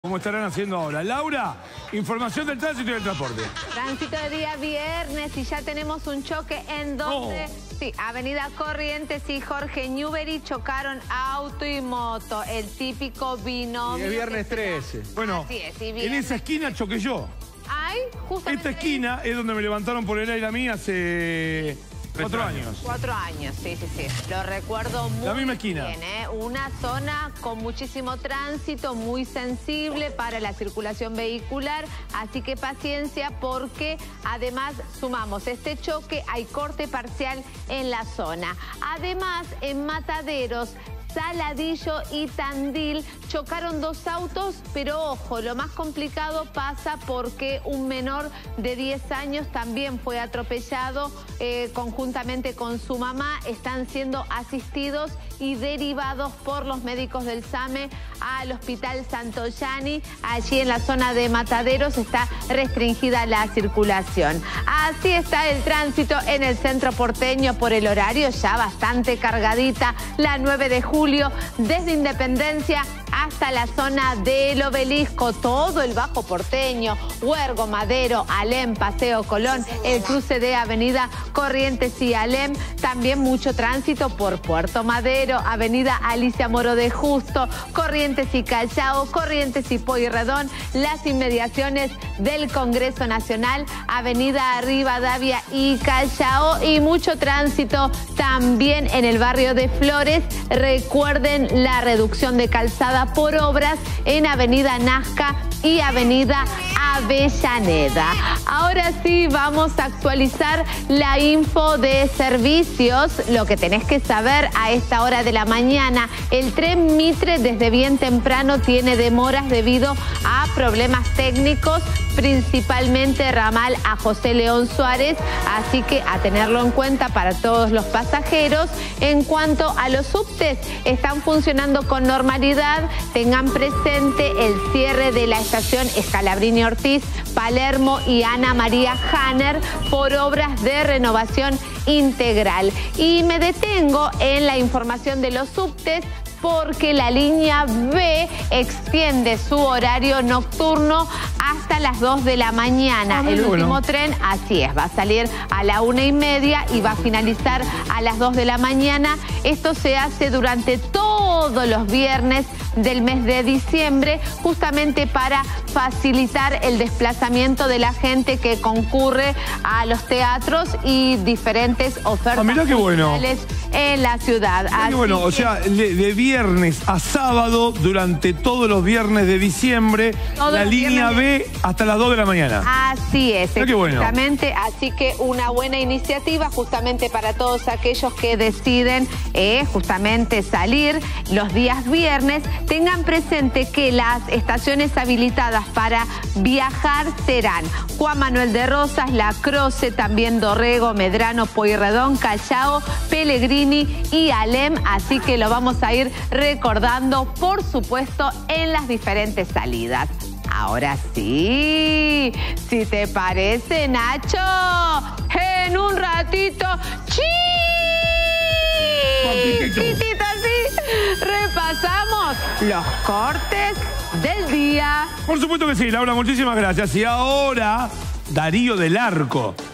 Como estarán haciendo ahora. Laura, información del tránsito y del transporte. Tránsito de día viernes y ya tenemos un choque en donde... Sí, Avenida Corrientes y Jorge Newbery chocaron auto y moto, el típico binomio. Y es viernes 13. Bueno, así es, en esa esquina choqué yo. Ay, justamente... Esta esquina es donde me levantaron por el aire a mí hace 4 años. 4 años, sí. Lo recuerdo muy La misma esquina. bien, ¿eh? Una zona con muchísimo tránsito, muy sensible para la circulación vehicular. Así que paciencia porque además sumamos este choque, hay corte parcial en la zona. Además, en Mataderos, Saladillo y Tandil chocaron 2 autos, pero ojo, lo más complicado pasa porque un menor de 10 años también fue atropellado conjuntamente con su mamá. Están siendo asistidos y derivados por los médicos del SAME al Hospital Santoyani. Allí en la zona de Mataderos está restringida la circulación. Así está el tránsito en el centro porteño por el horario, ya bastante cargadita, la 9 de julio, desde Independencia hasta la zona del Obelisco, todo el Bajo Porteño, Huergo, Madero, Alem, Paseo Colón, el cruce de Avenida Corrientes y Alem, también mucho tránsito por Puerto Madero, Avenida Alicia Moro de Justo, Corrientes y Callao, Corrientes y Pueyrredón, las inmediaciones del Congreso Nacional, Avenida Rivadavia y Callao, y mucho tránsito también en el barrio de Flores. Recuerden la reducción de calzada por obras en Avenida Nazca y Avenida Avellaneda. Ahora sí vamos a actualizar la info de servicios, lo que tenés que saber a esta hora de la mañana. El tren Mitre desde bien temprano tiene demoras debido a problemas técnicos, principalmente ramal a José León Suárez, así que a tenerlo en cuenta para todos los pasajeros. En cuanto a los subtes, están funcionando con normalidad. Tengan presente el cierre de la estación Scalabrini Ortiz, Palermo y Ana María Hanner por obras de renovación integral. Y me detengo en la información de los subtes porque la línea B extiende su horario nocturno hasta las 2 de la mañana. El último tren, así es, va a salir a la 1:30 y va a finalizar a las 2 de la mañana. Esto se hace durante todos los viernes del mes de diciembre, justamente para facilitar el desplazamiento de la gente que concurre a los teatros y diferentes ofertas culturales en la ciudad. Así bueno, o sea, de viernes a sábado, durante todos los viernes de diciembre, la línea B hasta las 2 de la mañana. Así es, exactamente. Bueno. Así que una buena iniciativa justamente para todos aquellos que deciden justamente salir los días viernes. Tengan presente que las estaciones habilitadas para viajar serán Juan Manuel de Rosas, La Croce, también Dorrego, Medrano, Pueyrredón, Callao, Pellegrini y Alem, así que lo vamos a ir recordando, por supuesto, en las diferentes salidas. Ahora sí, si te parece, Nacho, en un ratito, chiquitito así, repasamos los cortes del día. Por supuesto que sí, Laura, muchísimas gracias. Y ahora, Darío del Arco.